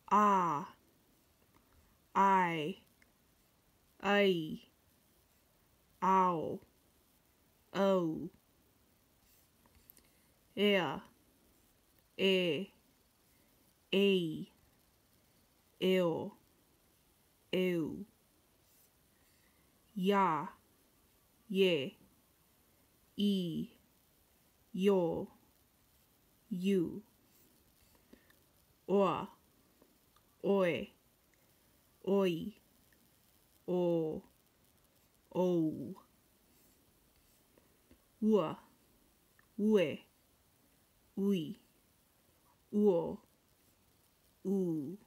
ah, I, ai, ao, o, ea, e, ei, eo, eu, ya, ye, I, yo, you, oa, oe, oi, o, ou, ua, ue, ui, uo, u.